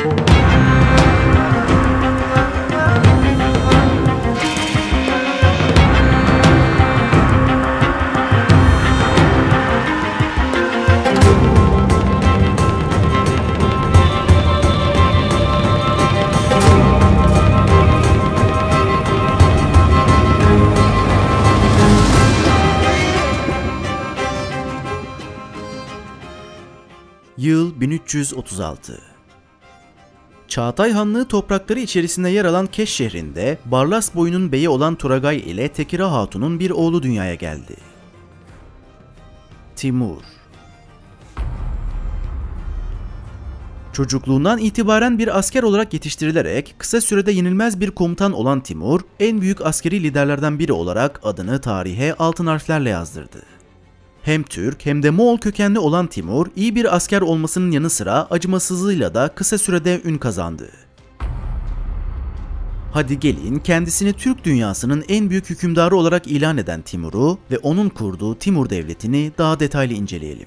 Yıl 1336. Çağatay Hanlığı toprakları içerisinde yer alan Keş şehrinde Barlas boyunun beyi olan Turagay ile Tekira Hatun'un bir oğlu dünyaya geldi. Timur. Çocukluğundan itibaren bir asker olarak yetiştirilerek kısa sürede yenilmez bir komutan olan Timur, en büyük askeri liderlerden biri olarak adını tarihe altın harflerle yazdırdı. Hem Türk hem de Moğol kökenli olan Timur, iyi bir asker olmasının yanı sıra acımasızlığıyla da kısa sürede ün kazandı. Hadi gelin kendisini Türk dünyasının en büyük hükümdarı olarak ilan eden Timur'u ve onun kurduğu Timur Devleti'ni daha detaylı inceleyelim.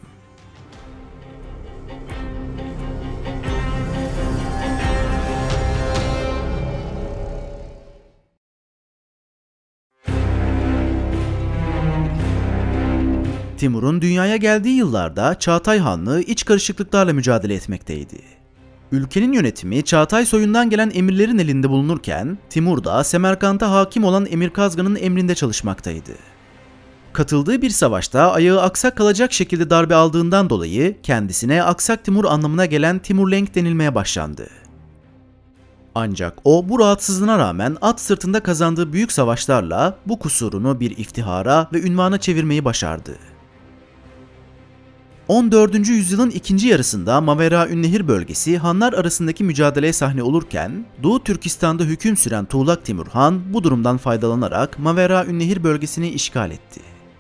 Timur'un dünyaya geldiği yıllarda Çağatay Hanlığı iç karışıklıklarla mücadele etmekteydi. Ülkenin yönetimi Çağatay soyundan gelen emirlerin elinde bulunurken, Timur da Semerkant'a hakim olan Emir Kazgan'ın emrinde çalışmaktaydı. Katıldığı bir savaşta ayağı aksak kalacak şekilde darbe aldığından dolayı kendisine Aksak Timur anlamına gelen Timurlenk denilmeye başlandı. Ancak o bu rahatsızlığına rağmen at sırtında kazandığı büyük savaşlarla bu kusurunu bir iftihara ve ünvana çevirmeyi başardı. 14. yüzyılın ikinci yarısında Mavera-Ünnehir bölgesi Hanlar arasındaki mücadeleye sahne olurken, Doğu Türkistan'da hüküm süren Tuğlak Timur Han bu durumdan faydalanarak Mavera-Ünnehir bölgesini işgal etti.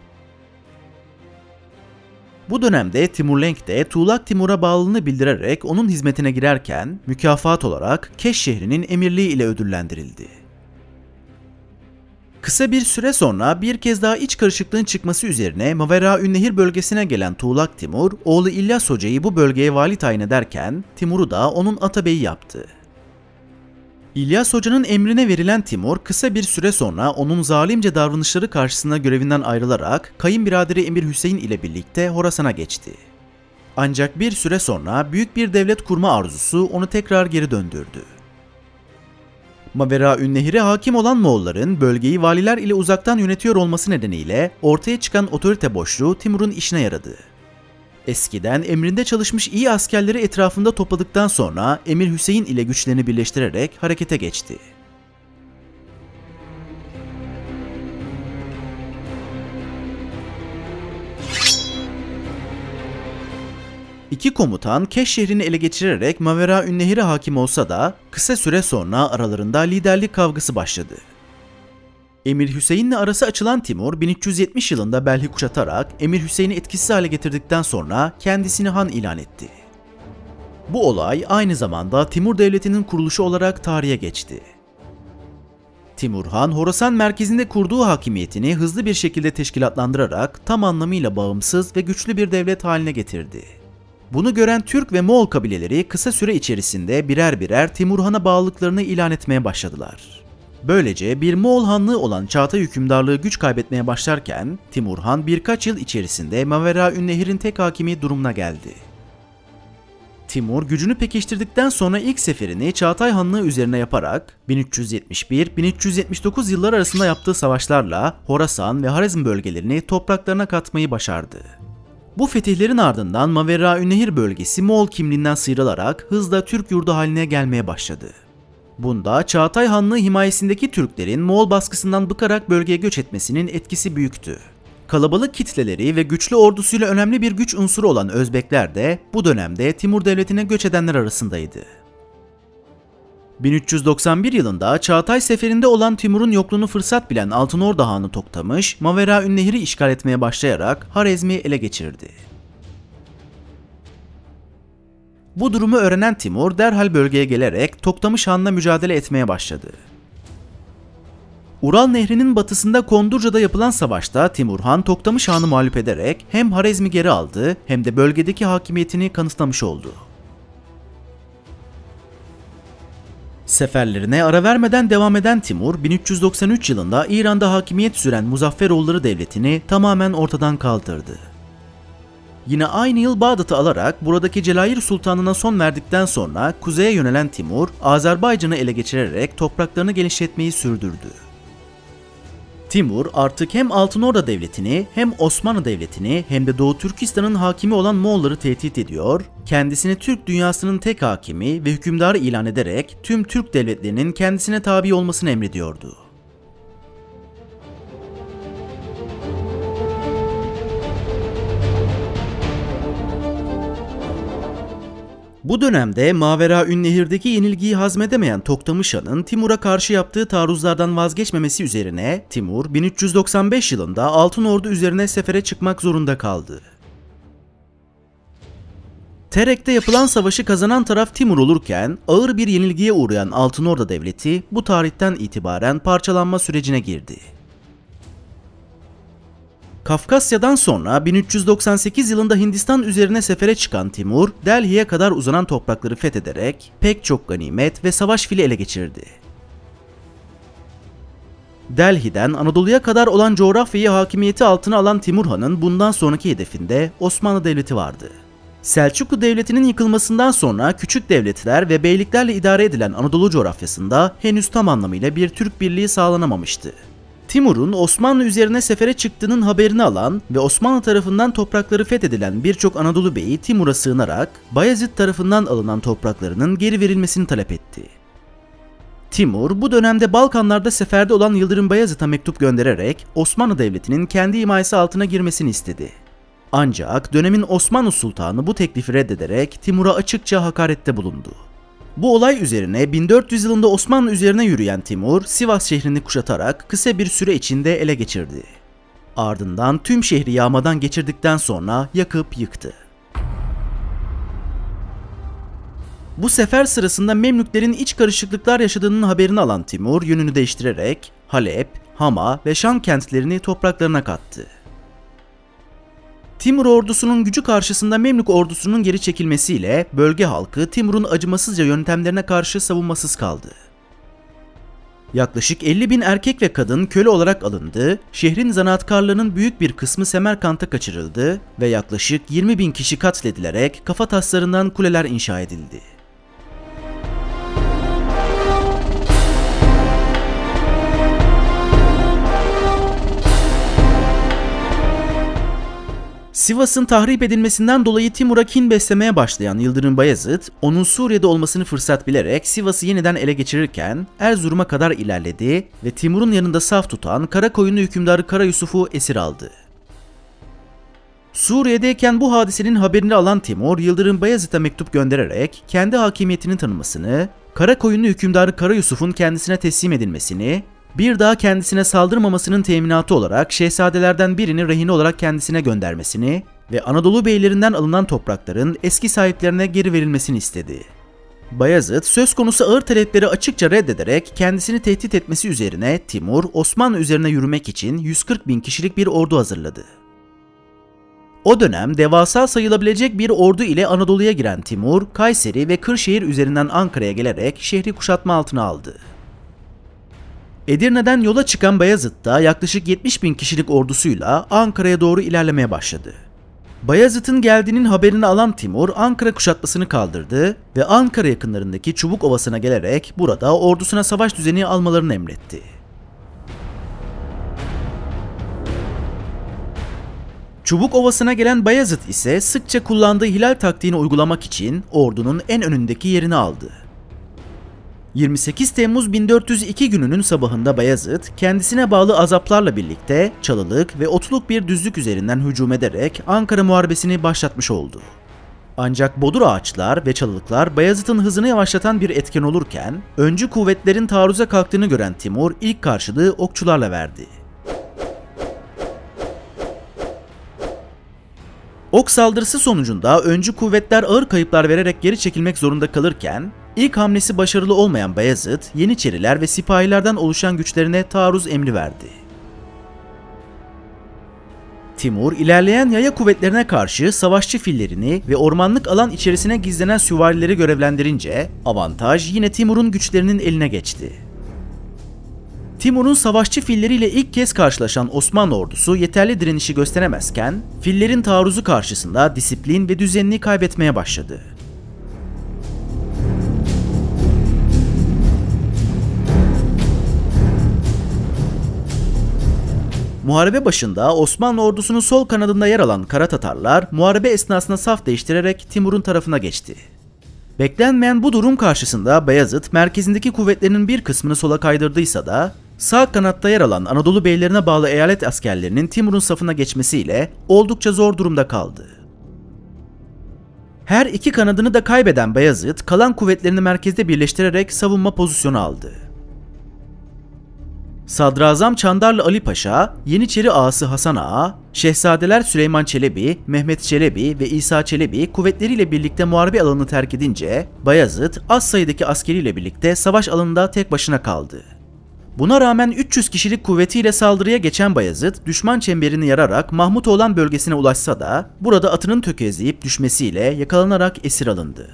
Bu dönemde Timurlenk de Tuğlak Timur'a bağlılığını bildirerek onun hizmetine girerken mükafat olarak Keş şehrinin emirliği ile ödüllendirildi. Kısa bir süre sonra bir kez daha iç karışıklığın çıkması üzerine Mavera-Ünnehir bölgesine gelen Tuğlak Timur, oğlu İlyas Hoca'yı bu bölgeye vali tayin ederken Timur'u da onun atabeyi yaptı. İlyas Hoca'nın emrine verilen Timur, kısa bir süre sonra onun zalimce davranışları karşısında görevinden ayrılarak kayınbiraderi Emir Hüseyin ile birlikte Horasan'a geçti. Ancak bir süre sonra büyük bir devlet kurma arzusu onu tekrar geri döndürdü. Mavera-Ünnehir'e hakim olan Moğolların bölgeyi valiler ile uzaktan yönetiyor olması nedeniyle ortaya çıkan otorite boşluğu Timur'un işine yaradı. Eskiden emrinde çalışmış iyi askerleri etrafında topladıktan sonra Emir Hüseyin ile güçlerini birleştirerek harekete geçti. İki komutan Keş şehrini ele geçirerek Mavera-Ünnehir'e hakim olsa da kısa süre sonra aralarında liderlik kavgası başladı. Emir Hüseyin'le arası açılan Timur 1370 yılında Belh'i kuşatarak Emir Hüseyin'i etkisiz hale getirdikten sonra kendisini han ilan etti. Bu olay aynı zamanda Timur Devleti'nin kuruluşu olarak tarihe geçti. Timur Han, Horasan merkezinde kurduğu hakimiyetini hızlı bir şekilde teşkilatlandırarak tam anlamıyla bağımsız ve güçlü bir devlet haline getirdi. Bunu gören Türk ve Moğol kabileleri kısa süre içerisinde birer birer Timur Han'a bağlılıklarını ilan etmeye başladılar. Böylece bir Moğol hanlığı olan Çağatay hükümdarlığı güç kaybetmeye başlarken Timur Han birkaç yıl içerisinde Mavera-Ünnehir'in tek hakimi durumuna geldi. Timur gücünü pekiştirdikten sonra ilk seferini Çağatay Hanlığı üzerine yaparak 1371-1379 yılları arasında yaptığı savaşlarla Horasan ve Harezm bölgelerini topraklarına katmayı başardı. Bu fetihlerin ardından Mavera-Ünnehir bölgesi Moğol kimliğinden sıyrılarak hızla Türk yurdu haline gelmeye başladı. Bunda Çağatay Hanlığı himayesindeki Türklerin Moğol baskısından bıkarak bölgeye göç etmesinin etkisi büyüktü. Kalabalık kitleleri ve güçlü ordusuyla önemli bir güç unsuru olan Özbekler de bu dönemde Timur Devleti'ne göç edenler arasındaydı. 1391 yılında Çağatay seferinde olan Timur'un yokluğunu fırsat bilen Altınordu Hanı Toktamış, Mavera-Ünnehir'i işgal etmeye başlayarak Harezm'i ele geçirdi. Bu durumu öğrenen Timur derhal bölgeye gelerek Toktamış Han'la mücadele etmeye başladı. Ural Nehri'nin batısında Kondurca'da yapılan savaşta Timur Han Toktamış Han'ı mağlup ederek hem Harezm'i geri aldı hem de bölgedeki hakimiyetini kanıtlamış oldu. Seferlerine ara vermeden devam eden Timur, 1393 yılında İran'da hakimiyet süren Muzafferoğulları Devleti'ni tamamen ortadan kaldırdı. Yine aynı yıl Bağdat'ı alarak buradaki Celayir Sultanı'na son verdikten sonra kuzeye yönelen Timur, Azerbaycan'ı ele geçirerek topraklarını genişletmeyi sürdürdü. Timur artık hem Altınorda Devleti'ni hem Osmanlı Devleti'ni hem de Doğu Türkistan'ın hakimi olan Moğolları tehdit ediyor, kendisini Türk dünyasının tek hakimi ve hükümdarı ilan ederek tüm Türk devletlerinin kendisine tabi olmasını emrediyordu. Bu dönemde Maveraünnehir'deki yenilgiyi hazmedemeyen Toktamış Han'ın Timur'a karşı yaptığı taarruzlardan vazgeçmemesi üzerine Timur 1395 yılında Altınordu üzerine sefere çıkmak zorunda kaldı. Terek'te yapılan savaşı kazanan taraf Timur olurken ağır bir yenilgiye uğrayan Altınorda Devleti bu tarihten itibaren parçalanma sürecine girdi. Kafkasya'dan sonra 1398 yılında Hindistan üzerine sefere çıkan Timur, Delhi'ye kadar uzanan toprakları fethederek pek çok ganimet ve savaş fili ele geçirdi. Delhi'den Anadolu'ya kadar olan coğrafyayı hakimiyeti altına alan Timur Han'ın bundan sonraki hedefinde Osmanlı Devleti vardı. Selçuklu Devleti'nin yıkılmasından sonra küçük devletler ve beyliklerle idare edilen Anadolu coğrafyasında henüz tam anlamıyla bir Türk birliği sağlanamamıştı. Timur'un Osmanlı üzerine sefere çıktığının haberini alan ve Osmanlı tarafından toprakları fethedilen birçok Anadolu beyi Timur'a sığınarak Bayezid tarafından alınan topraklarının geri verilmesini talep etti. Timur bu dönemde Balkanlarda seferde olan Yıldırım Bayezid'e mektup göndererek Osmanlı Devleti'nin kendi himayesi altına girmesini istedi. Ancak dönemin Osmanlı Sultanı bu teklifi reddederek Timur'a açıkça hakarette bulundu. Bu olay üzerine 1400 yılında Osmanlı üzerine yürüyen Timur, Sivas şehrini kuşatarak kısa bir süre içinde ele geçirdi. Ardından tüm şehri yağmadan geçirdikten sonra yakıp yıktı. Bu sefer sırasında Memlüklerin iç karışıklıklar yaşadığının haberini alan Timur yönünü değiştirerek Halep, Hama ve Şam kentlerini topraklarına kattı. Timur ordusunun gücü karşısında Memlük ordusunun geri çekilmesiyle bölge halkı Timur'un acımasızca yöntemlerine karşı savunmasız kaldı. Yaklaşık 50.000 erkek ve kadın köle olarak alındı, şehrin zanaatkarlarının büyük bir kısmı Semerkant'a kaçırıldı ve yaklaşık 20.000 kişi katledilerek kafataslarından kuleler inşa edildi. Sivas'ın tahrip edilmesinden dolayı Timur'a kin beslemeye başlayan Yıldırım Bayezid, onun Suriye'de olmasını fırsat bilerek Sivas'ı yeniden ele geçirirken Erzurum'a kadar ilerledi ve Timur'un yanında saf tutan Karakoyunlu hükümdarı Kara Yusuf'u esir aldı. Suriye'deyken bu hadisenin haberini alan Timur, Yıldırım Bayezid'e mektup göndererek kendi hakimiyetini tanımasını, Karakoyunlu hükümdarı Kara Yusuf'un kendisine teslim edilmesini, bir daha kendisine saldırmamasının teminatı olarak şehzadelerden birini rehine olarak kendisine göndermesini ve Anadolu beylerinden alınan toprakların eski sahiplerine geri verilmesini istedi. Bayezid söz konusu ağır talepleri açıkça reddederek kendisini tehdit etmesi üzerine Timur, Osmanlı üzerine yürümek için 140.000 kişilik bir ordu hazırladı. O dönem devasa sayılabilecek bir ordu ile Anadolu'ya giren Timur, Kayseri ve Kırşehir üzerinden Ankara'ya gelerek şehri kuşatma altına aldı. Edirne'den yola çıkan Bayezid da yaklaşık 70.000 kişilik ordusuyla Ankara'ya doğru ilerlemeye başladı. Bayezid'in geldiğinin haberini alan Timur, Ankara kuşatmasını kaldırdı ve Ankara yakınlarındaki Çubuk Ovası'na gelerek burada ordusuna savaş düzeni almalarını emretti. Çubuk Ovası'na gelen Bayezid ise sıkça kullandığı hilal taktiğini uygulamak için ordunun en önündeki yerini aldı. 28 Temmuz 1402 gününün sabahında Bayezid, kendisine bağlı azaplarla birlikte çalılık ve otluk bir düzlük üzerinden hücum ederek Ankara muharebesini başlatmış oldu. Ancak bodur ağaçlar ve çalılıklar Bayezid'in hızını yavaşlatan bir etken olurken, öncü kuvvetlerin taarruza kalktığını gören Timur ilk karşılığı okçularla verdi. Ok saldırısı sonucunda öncü kuvvetler ağır kayıplar vererek geri çekilmek zorunda kalırken, İlk hamlesi başarılı olmayan Bayezid, Yeniçeriler ve sipahilerden oluşan güçlerine taarruz emri verdi. Timur, ilerleyen yaya kuvvetlerine karşı savaşçı fillerini ve ormanlık alan içerisine gizlenen süvarileri görevlendirince avantaj yine Timur'un güçlerinin eline geçti. Timur'un savaşçı filleriyle ilk kez karşılaşan Osmanlı ordusu yeterli direnişi gösteremezken, fillerin taarruzu karşısında disiplin ve düzenini kaybetmeye başladı. Muharebe başında Osmanlı ordusunun sol kanadında yer alan Kara Tatarlar, muharebe esnasında saf değiştirerek Timur'un tarafına geçti. Beklenmeyen bu durum karşısında Bayezid, merkezindeki kuvvetlerinin bir kısmını sola kaydırdıysa da, sağ kanatta yer alan Anadolu beylerine bağlı eyalet askerlerinin Timur'un safına geçmesiyle oldukça zor durumda kaldı. Her iki kanadını da kaybeden Bayezid, kalan kuvvetlerini merkezde birleştirerek savunma pozisyonu aldı. Sadrazam Çandarlı Ali Paşa, Yeniçeri ağası Hasan Ağa, Şehzadeler Süleyman Çelebi, Mehmet Çelebi ve İsa Çelebi kuvvetleriyle birlikte muharebe alanını terk edince, Bayezid az sayıdaki askeriyle birlikte savaş alanında tek başına kaldı. Buna rağmen 300 kişilik kuvvetiyle saldırıya geçen Bayezid, düşman çemberini yararak Mahmutoğlan bölgesine ulaşsa da, burada atının tökezleyip düşmesiyle yakalanarak esir alındı.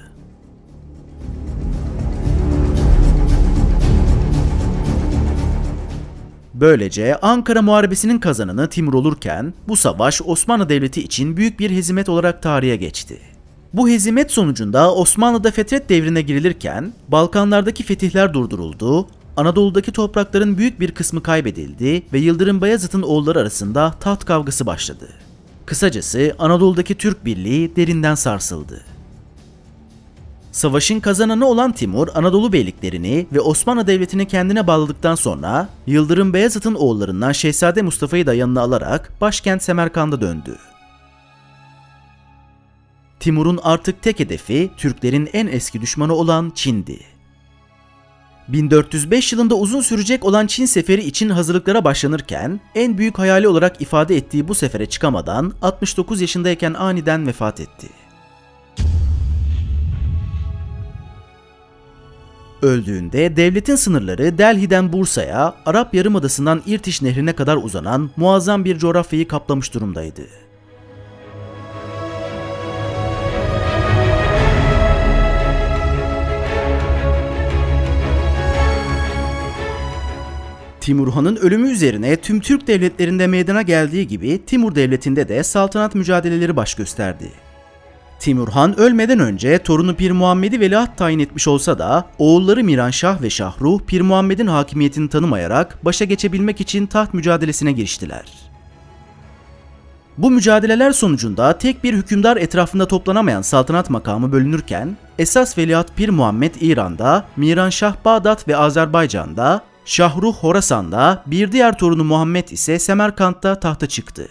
Böylece Ankara Muharebesi'nin kazananı Timur olurken, bu savaş Osmanlı Devleti için büyük bir hezimet olarak tarihe geçti. Bu hezimet sonucunda Osmanlı'da fetret devrine girilirken, Balkanlardaki fetihler durduruldu, Anadolu'daki toprakların büyük bir kısmı kaybedildi ve Yıldırım Bayezid'in oğulları arasında taht kavgası başladı. Kısacası Anadolu'daki Türk Birliği derinden sarsıldı. Savaşın kazananı olan Timur, Anadolu beyliklerini ve Osmanlı Devleti'ni kendine bağladıktan sonra Yıldırım Bayezid'in oğullarından Şehzade Mustafa'yı da yanına alarak başkent Semerkant'a döndü. Timur'un artık tek hedefi Türklerin en eski düşmanı olan Çin'di. 1405 yılında uzun sürecek olan Çin seferi için hazırlıklara başlanırken en büyük hayali olarak ifade ettiği bu sefere çıkamadan 69 yaşındayken aniden vefat etti. Öldüğünde devletin sınırları Delhi'den Bursa'ya, Arap Yarımadası'ndan İrtiş Nehri'ne kadar uzanan muazzam bir coğrafyayı kaplamış durumdaydı. Timur Han'ın ölümü üzerine tüm Türk devletlerinde meydana geldiği gibi Timur Devleti'nde de saltanat mücadeleleri baş gösterdi. Timur Han ölmeden önce torunu Pir Muhammed'i veliaht tayin etmiş olsa da oğulları Miranşah ve Şahruh Pir Muhammed'in hakimiyetini tanımayarak başa geçebilmek için taht mücadelesine giriştiler. Bu mücadeleler sonucunda tek bir hükümdar etrafında toplanamayan saltanat makamı bölünürken esas veliaht Pir Muhammed İran'da, Miranşah Bağdat ve Azerbaycan'da, Şahruh Horasan'da, bir diğer torunu Muhammed ise Semerkant'ta tahta çıktı.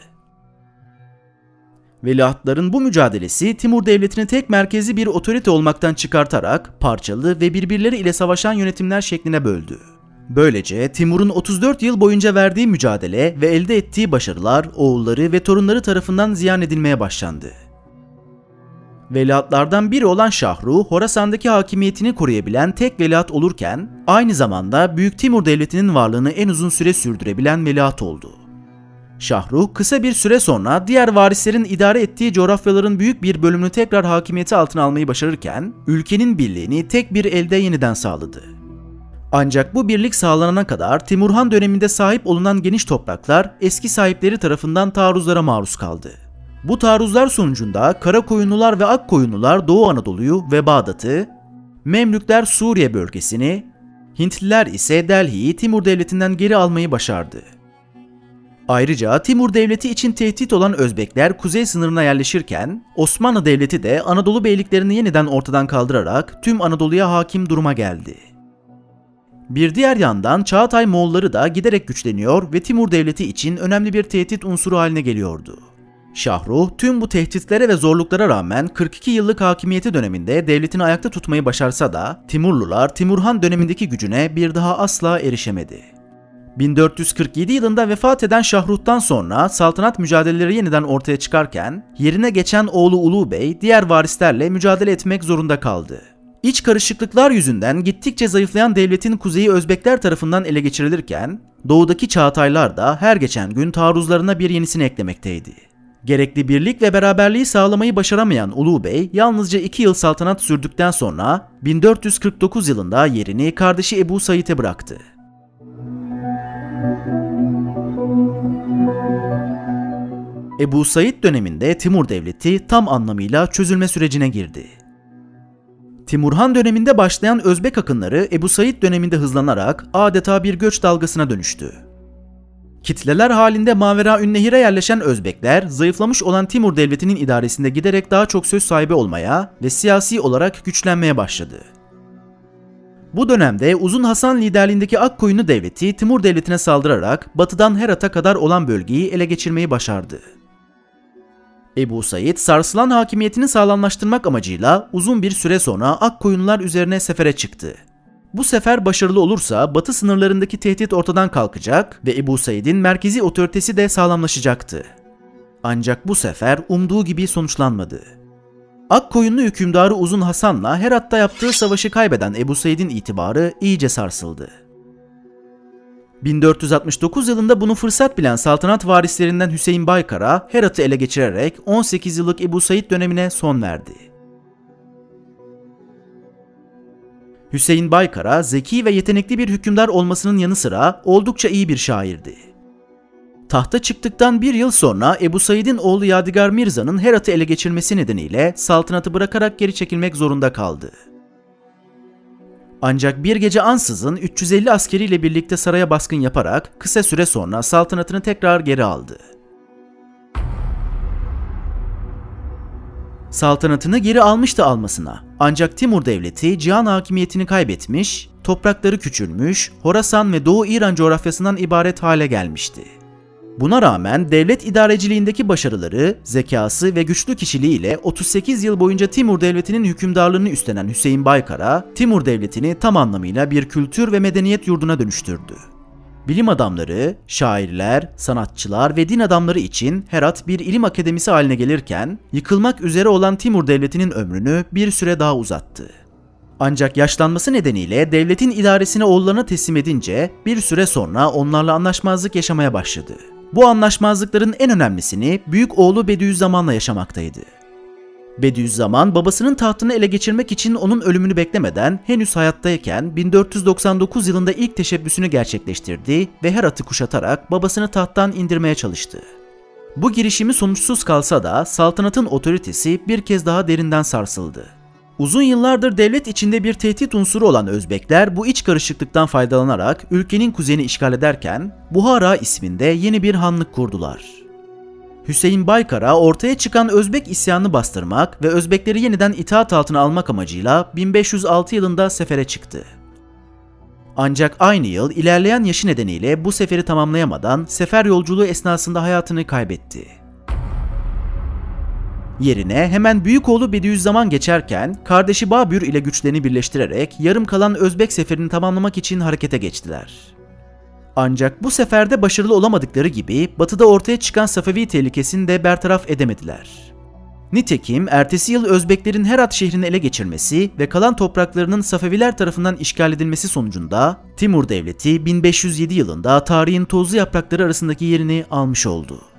Veliahtların bu mücadelesi Timur Devleti'ni tek merkezli bir otorite olmaktan çıkartarak parçalı ve birbirleri ile savaşan yönetimler şekline böldü. Böylece Timur'un 34 yıl boyunca verdiği mücadele ve elde ettiği başarılar oğulları ve torunları tarafından ziyan edilmeye başlandı. Veliahtlardan biri olan Şahruh, Horasan'daki hakimiyetini koruyabilen tek veliaht olurken, aynı zamanda Büyük Timur Devleti'nin varlığını en uzun süre sürdürebilen veliaht oldu. Şahruh, kısa bir süre sonra diğer varislerin idare ettiği coğrafyaların büyük bir bölümünü tekrar hakimiyeti altına almayı başarırken, ülkenin birliğini tek bir elde yeniden sağladı. Ancak bu birlik sağlanana kadar Timur Han döneminde sahip olunan geniş topraklar eski sahipleri tarafından taarruzlara maruz kaldı. Bu taarruzlar sonucunda Karakoyunlular ve Akkoyunlular Doğu Anadolu'yu ve Bağdat'ı, Memlükler Suriye bölgesini, Hintliler ise Delhi'yi Timur Devleti'nden geri almayı başardı. Ayrıca Timur Devleti için tehdit olan Özbekler kuzey sınırına yerleşirken, Osmanlı Devleti de Anadolu beyliklerini yeniden ortadan kaldırarak tüm Anadolu'ya hakim duruma geldi. Bir diğer yandan Çağatay Moğolları da giderek güçleniyor ve Timur Devleti için önemli bir tehdit unsuru haline geliyordu. Şahruh tüm bu tehditlere ve zorluklara rağmen 42 yıllık hakimiyeti döneminde devletini ayakta tutmayı başarsa da Timurlular Timur Han dönemindeki gücüne bir daha asla erişemedi. 1447 yılında vefat eden Şahruh'tan sonra saltanat mücadeleleri yeniden ortaya çıkarken yerine geçen oğlu Ulu Bey diğer varislerle mücadele etmek zorunda kaldı. İç karışıklıklar yüzünden gittikçe zayıflayan devletin kuzeyi Özbekler tarafından ele geçirilirken doğudaki Çağataylar da her geçen gün taarruzlarına bir yenisini eklemekteydi. Gerekli birlik ve beraberliği sağlamayı başaramayan Ulu Bey yalnızca 2 yıl saltanat sürdükten sonra 1449 yılında yerini kardeşi Ebu Said'e bıraktı. Ebu Said döneminde Timur Devleti tam anlamıyla çözülme sürecine girdi. Timurhan döneminde başlayan Özbek akınları Ebu Said döneminde hızlanarak adeta bir göç dalgasına dönüştü. Kitleler halinde Maveraünnehir'e yerleşen Özbekler, zayıflamış olan Timur Devleti'nin idaresinde giderek daha çok söz sahibi olmaya ve siyasi olarak güçlenmeye başladı. Bu dönemde Uzun Hasan liderliğindeki Akkoyunlu Devleti, Timur Devleti'ne saldırarak batıdan Herat'a kadar olan bölgeyi ele geçirmeyi başardı. Ebu Said, sarsılan hakimiyetini sağlamlaştırmak amacıyla uzun bir süre sonra Akkoyunlular üzerine sefere çıktı. Bu sefer başarılı olursa batı sınırlarındaki tehdit ortadan kalkacak ve Ebu Said'in merkezi otoritesi de sağlamlaşacaktı. Ancak bu sefer umduğu gibi sonuçlanmadı. Akkoyunlu hükümdarı Uzun Hasan'la Herat'ta yaptığı savaşı kaybeden Ebu Said'in itibarı iyice sarsıldı. 1469 yılında bunu fırsat bilen saltanat varislerinden Hüseyin Baykara, Herat'ı ele geçirerek 18 yıllık Ebu Said dönemine son verdi. Hüseyin Baykara, zeki ve yetenekli bir hükümdar olmasının yanı sıra oldukça iyi bir şairdi. Tahta çıktıktan bir yıl sonra Ebu Said'in oğlu Yadigar Mirza'nın Herat'ı ele geçirmesi nedeniyle saltanatı bırakarak geri çekilmek zorunda kaldı. Ancak bir gece ansızın 350 askeriyle birlikte saraya baskın yaparak kısa süre sonra saltanatını tekrar geri aldı. Saltanatını geri almıştı almasına, ancak Timur Devleti cihan hakimiyetini kaybetmiş, toprakları küçülmüş, Horasan ve Doğu İran coğrafyasından ibaret hale gelmişti. Buna rağmen devlet idareciliğindeki başarıları, zekası ve güçlü kişiliğiyle 38 yıl boyunca Timur Devleti'nin hükümdarlığını üstlenen Hüseyin Baykara, Timur Devleti'ni tam anlamıyla bir kültür ve medeniyet yurduna dönüştürdü. Bilim adamları, şairler, sanatçılar ve din adamları için Herat bir ilim akademisi haline gelirken, yıkılmak üzere olan Timur Devleti'nin ömrünü bir süre daha uzattı. Ancak yaşlanması nedeniyle devletin idaresini oğullarına teslim edince bir süre sonra onlarla anlaşmazlık yaşamaya başladı. Bu anlaşmazlıkların en önemlisini büyük oğlu Bediüzzaman'la yaşamaktaydı. Bediüzzaman babasının tahtını ele geçirmek için onun ölümünü beklemeden henüz hayattayken 1499 yılında ilk teşebbüsünü gerçekleştirdi ve Herat'ı kuşatarak babasını tahttan indirmeye çalıştı. Bu girişimi sonuçsuz kalsa da saltanatın otoritesi bir kez daha derinden sarsıldı. Uzun yıllardır devlet içinde bir tehdit unsuru olan Özbekler bu iç karışıklıktan faydalanarak ülkenin kuzeyini işgal ederken Buhara isminde yeni bir hanlık kurdular. Hüseyin Baykara ortaya çıkan Özbek isyanını bastırmak ve Özbekleri yeniden itaat altına almak amacıyla 1506 yılında sefere çıktı. Ancak aynı yıl ilerleyen yaşı nedeniyle bu seferi tamamlayamadan sefer yolculuğu esnasında hayatını kaybetti. Yerine hemen büyük oğlu Bediüzzaman geçerken kardeşi Babür ile güçlerini birleştirerek yarım kalan Özbek seferini tamamlamak için harekete geçtiler. Ancak bu seferde başarılı olamadıkları gibi batıda ortaya çıkan Safevi tehlikesini de bertaraf edemediler. Nitekim ertesi yıl Özbeklerin Herat şehrini ele geçirmesi ve kalan topraklarının Safeviler tarafından işgal edilmesi sonucunda Timur Devleti 1507 yılında tarihin tozlu yaprakları arasındaki yerini almış oldu.